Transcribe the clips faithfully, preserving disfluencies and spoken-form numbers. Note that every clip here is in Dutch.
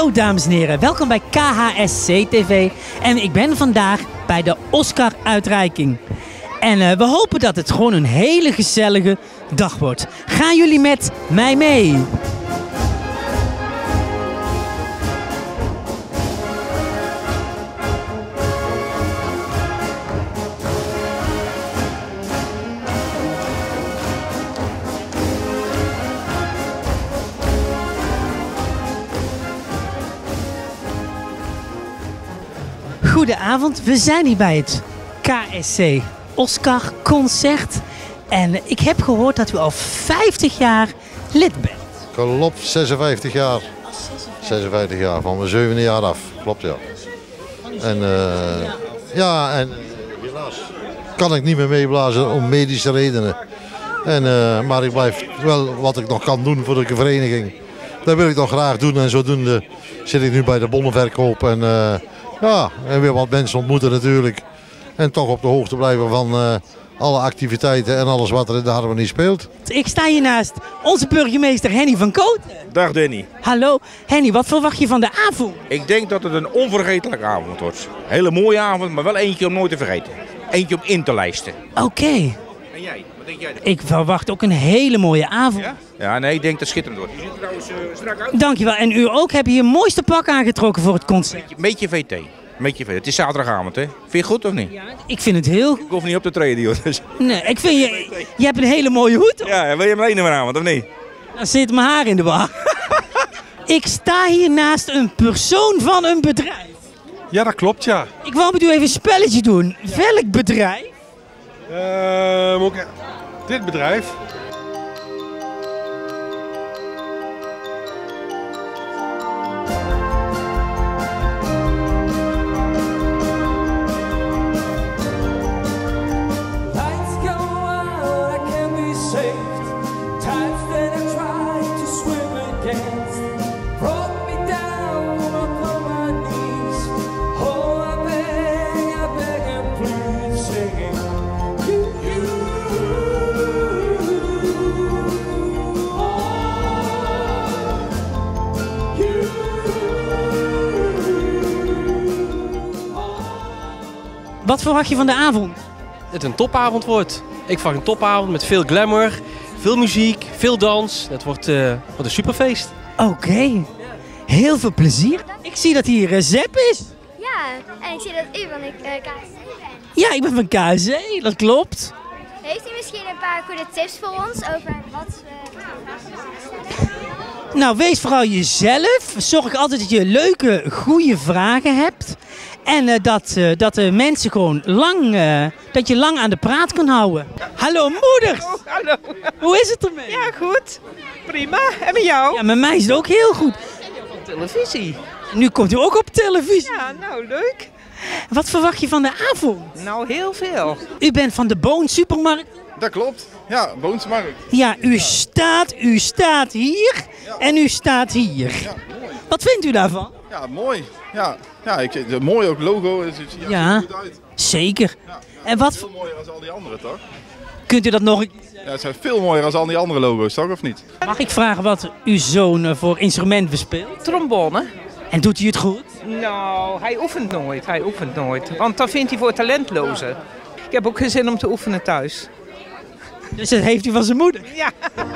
Hallo dames en heren, welkom bij K H S C T V en ik ben vandaag bij de Oscar-uitreiking. En uh, we hopen dat het gewoon een hele gezellige dag wordt. Gaan jullie met mij mee? Goedenavond, we zijn hier bij het K S C Oscar Concert. En ik heb gehoord dat u al vijftig jaar lid bent. Klopt, zesenvijftig jaar. zesenvijftig jaar, van mijn zevende jaar af. Klopt, ja. En uh, ja, en helaas kan ik niet meer meeblazen om medische redenen. En, uh, maar ik blijf wel wat ik nog kan doen voor de vereniging. Dat wil ik nog graag doen en zodoende zit ik nu bij de bonnenverkoop. En, uh, ja, en weer wat mensen ontmoeten natuurlijk. En toch op de hoogte blijven van uh, alle activiteiten en alles wat er in de Harmonie speelt. Ik sta hier naast onze burgemeester Henny van Kooten. Dag Danny. Hallo Henny, wat verwacht je van de avond? Ik denk dat het een onvergetelijke avond wordt. Hele mooie avond, maar wel eentje om nooit te vergeten. Eentje om in te lijsten. Oké. Okay. En jij? Wat denk jij? Ik verwacht ook een hele mooie avond. Ja? Ja, nee, ik denk dat het schitterend wordt. Je ziet er trouwens uh, strak uit. Dankjewel. En u ook, heb je je mooiste pak aangetrokken voor het concert? Beetje, beetje V T. Beetje V T. Het is zaterdagavond, hè? Vind je het goed of niet? Ja, ik vind het heel goed. Ik hoef niet op te treden, joh. Dus. Nee, ik vind je... Je hebt een hele mooie hoed op. Ja, wil je hem lenen vanavond of niet? Dan zit mijn haar in de war. Ik sta hier naast een persoon van een bedrijf. Ja, dat klopt, ja. Ik wou met u even een spelletje doen. Ja. Welk bedrijf? Uh, ook, dit bedrijf. Wat verwacht je van de avond? Het een topavond wordt. Ik verwacht een topavond met veel glamour, veel muziek, veel dans. Het wordt, uh, wordt een superfeest. Oké, okay. Heel veel plezier. Ik zie dat hier uh, Zep is. Ja, en ik zie dat u van de uh, K S C bent. Ja, ik ben van K S C, dat klopt. Heeft u misschien een paar goede tips voor ons over wat we uh, Nou, wees vooral jezelf. Zorg altijd dat je leuke, goede vragen hebt. En uh, dat, uh, dat de mensen gewoon lang, uh, dat je lang aan de praat kan houden. Hallo moeders! Oh, hallo. Hoe is het ermee? Ja, goed. Prima. En met jou? Ja, met mij is het ook heel goed. Van televisie. Nu komt u ook op televisie. Ja, nou leuk. Wat verwacht je van de avond? Nou, heel veel. U bent van de Boon Supermarkt? Dat klopt. Ja, Boonsmarkt. Ja, u staat, u staat hier ja. En u staat hier. Ja, mooi. Wat vindt u daarvan? Ja, mooi. Ja, ja ik, de, mooi ook logo. Het ziet er ja, goed uit. Zeker. Ja, en wat veel mooier dan al die andere, toch? Kunt u dat nog? Ja, het zijn veel mooier dan al die andere logo's, toch? Of niet? Mag ik vragen wat uw zoon voor instrument bespeelt? Trombone. En doet hij het goed? Nou, hij oefent nooit. Hij oefent nooit. Want dat vindt hij voor talentlozen. Ik heb ook geen zin om te oefenen thuis. Dus dat heeft u van zijn moeder? Ja.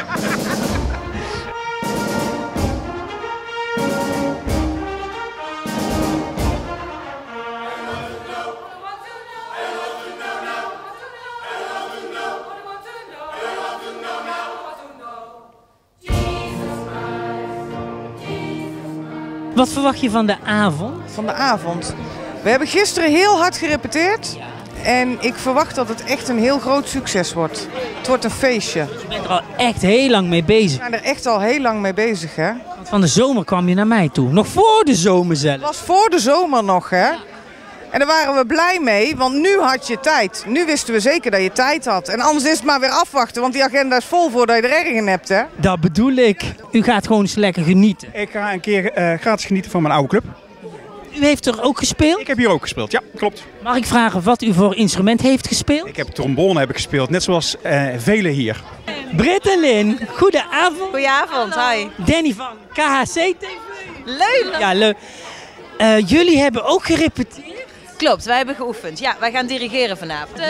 Wat verwacht je van de avond? Van de avond? We hebben gisteren heel hard gerepeteerd. En ik verwacht dat het echt een heel groot succes wordt. Het wordt een feestje. Je bent er al echt heel lang mee bezig. We zijn er echt al heel lang mee bezig, hè? Want van de zomer kwam je naar mij toe. Nog voor de zomer zelf. Het was voor de zomer nog, hè? En daar waren we blij mee, want nu had je tijd. Nu wisten we zeker dat je tijd had. En anders is het maar weer afwachten, want die agenda is vol voordat je er erg in hebt, hè? Dat bedoel ik. U gaat gewoon eens lekker genieten. Ik ga een keer uh, gratis genieten van mijn oude club. U heeft er ook gespeeld? Ik heb hier ook gespeeld, ja, klopt. Mag ik vragen wat u voor instrument heeft gespeeld? Ik heb trombone heb ik gespeeld, net zoals uh, velen hier. Britt en Lin, goedenavond. Goedenavond, hi. Danny van K H S C T V. Leuk! Ja, leuk. Uh, jullie hebben ook gerepeteerd? Klopt, wij hebben geoefend. Ja, wij gaan dirigeren vanavond.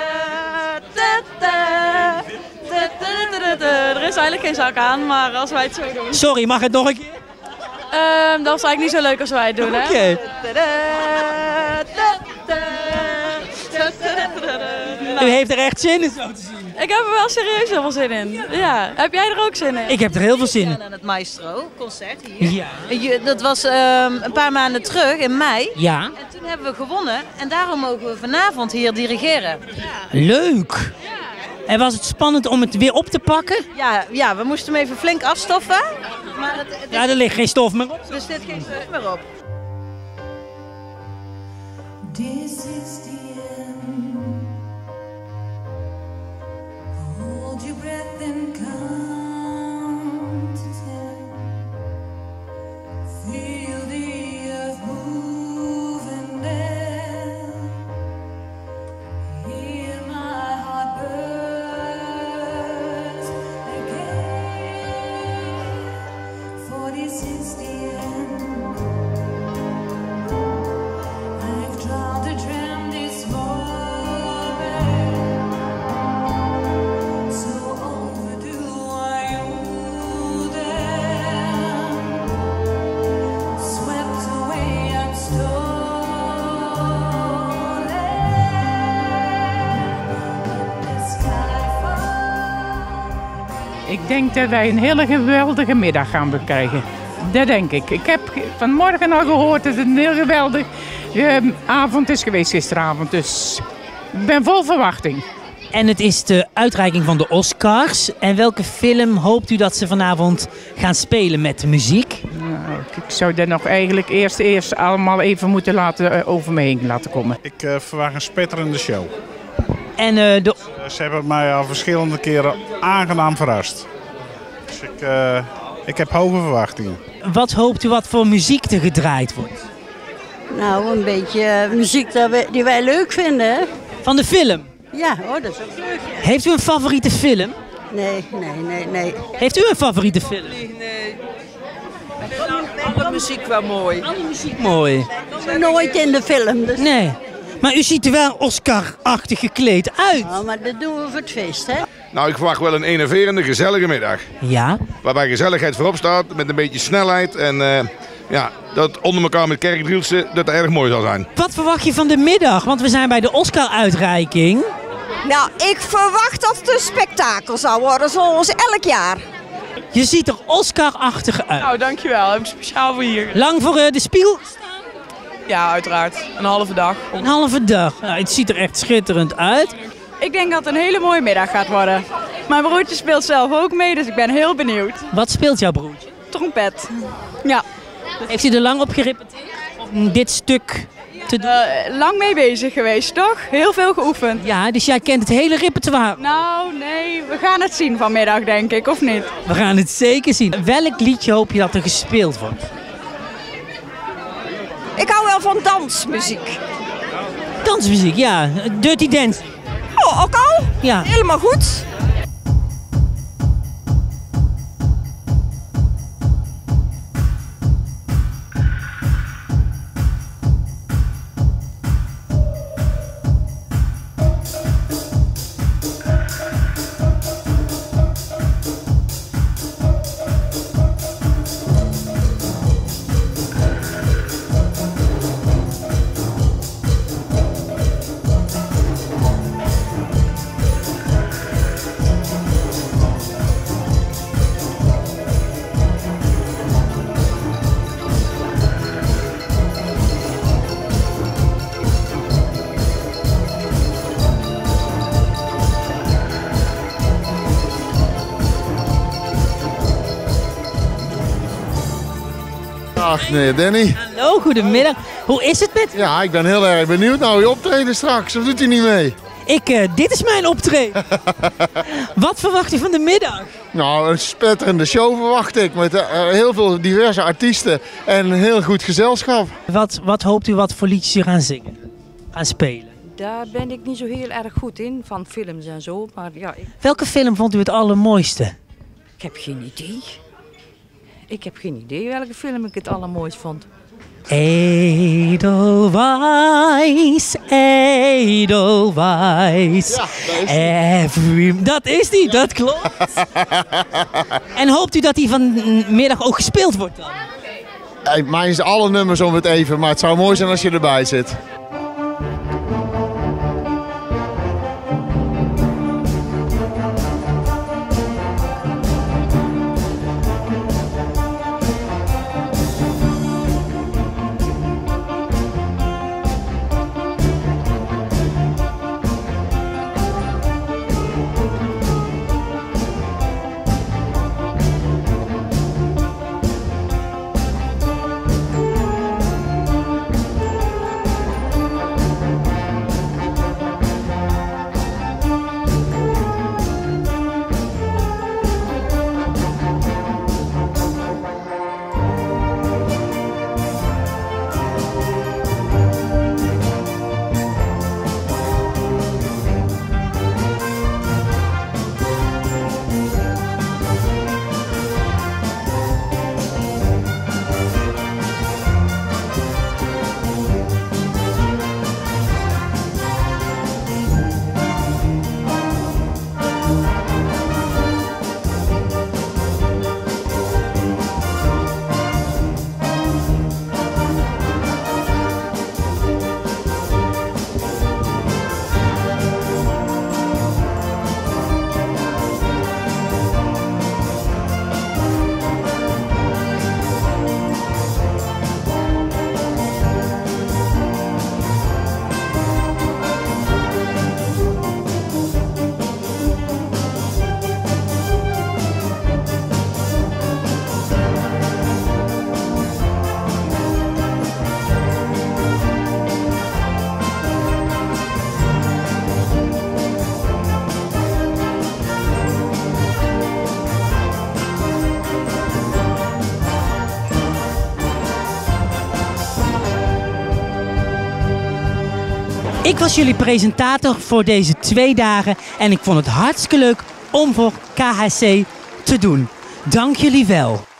Er is eigenlijk geen zak aan, maar als wij het zo doen... Sorry, mag het nog een keer? Um, dat is eigenlijk niet zo leuk als wij het doen, hè? Oké. Okay. U heeft er echt zin in, zo te zien. Ik heb er wel serieus heel veel zin in. Ja. Heb jij er ook zin in? Ik heb er heel veel zin in. Aan het Maestro-concert hier. Ja. Dat was um, een paar maanden terug, in mei. Ja. En toen hebben we gewonnen. En daarom mogen we vanavond hier dirigeren. Ja. Leuk. En was het spannend om het weer op te pakken? Ja, ja, we moesten hem even flink afstoffen. Maar het, het, ja, er ligt geen stof meer op. Dus dit geen stof meer op. This is the end. Hold your breath and count to ten. Feel the earth move and then hear my heart burst again. For this is the end. I've tried to dream this moment. So overdue are you then? Swept away and stolen. The sky falls. Ik denk dat wij een hele geweldige middag gaan bekrijgen. Dat denk ik. Ik heb vanmorgen al gehoord dat het een heel geweldige uh, avond is geweest gisteravond. Dus ik ben vol verwachting. En het is de uitreiking van de Oscars. En welke film hoopt u dat ze vanavond gaan spelen met de muziek? Nou, ik zou dat nog eigenlijk eerst, eerst allemaal even moeten laten, uh, over me heen laten komen. Ik uh, verwacht een spetterende show. En uh, de... Ze hebben mij al verschillende keren aangenaam verrast. Dus ik, uh, ik heb hoge verwachtingen. Wat hoopt u wat voor muziek er gedraaid wordt? Nou, een beetje muziek dat wij, die wij leuk vinden. Hè? Van de film? Ja, oh, dat is ook leuk. Ja. Heeft u een favoriete film? Nee, nee, nee, nee. Heeft u een favoriete film? Nee, nee. Alle muziek wel mooi. Alle muziek mooi. We nooit in de film. Dus... Nee. Maar u ziet er wel Oscar-achtig gekleed uit. Nou, maar dat doen we voor het feest, hè? Nou, ik verwacht wel een enerverende, gezellige middag. Ja. Waarbij gezelligheid voorop staat, met een beetje snelheid. En uh, ja, dat onder elkaar met kerkdrielsen, dat erg mooi zal zijn. Wat verwacht je van de middag? Want we zijn bij de Oscar-uitreiking. Nou, ik verwacht dat het een spektakel zal worden, zoals elk jaar. Je ziet er Oscar-achtig uit. Nou, dankjewel. Heb ik speciaal voor hier. Lang voor uh, de spiegel? Ja, uiteraard. Een halve dag. Een halve dag. Nou, het ziet er echt schitterend uit. Ik denk dat het een hele mooie middag gaat worden. Mijn broertje speelt zelf ook mee, dus ik ben heel benieuwd. Wat speelt jouw broertje? Trompet. Ja. Heeft u er lang op gerepeteerd? Om dit stuk te doen? Uh, lang mee bezig geweest, toch? Heel veel geoefend. Ja, dus jij kent het hele repertoire? Nou, nee. We gaan het zien vanmiddag, denk ik, of niet? We gaan het zeker zien. Welk liedje hoop je dat er gespeeld wordt? Ik hou wel van dansmuziek. Dansmuziek, ja. Dirty Dancing. Oh, ook al? Ja. Helemaal goed. Dag meneer Danny. Hallo, goedemiddag. Hoe is het met u? Ja, ik ben heel erg benieuwd naar uw optreden straks. Of doet u niet mee? Ik, uh, dit is mijn optreden. Wat verwacht u van de middag? Nou, een spetterende show verwacht ik. Met uh, heel veel diverse artiesten en een heel goed gezelschap. Wat, wat hoopt u wat voor liedjes u gaan zingen? Gaan spelen? Daar ben ik niet zo heel erg goed in, van films en zo. Maar ja, ik... Welke film vond u het allermooiste? Ik heb geen idee. Ik heb geen idee welke film ik het allermooist vond. Edelweiss, Edelweiss. Ja, dat is Every... Dat is die, dat klopt. En hoopt u dat die vanmiddag ook gespeeld wordt dan? Hey, mij is alle nummers om het even, maar het zou mooi zijn als je erbij zit. Ik was jullie presentator voor deze twee dagen en ik vond het hartstikke leuk om voor K H C te doen. Dank jullie wel.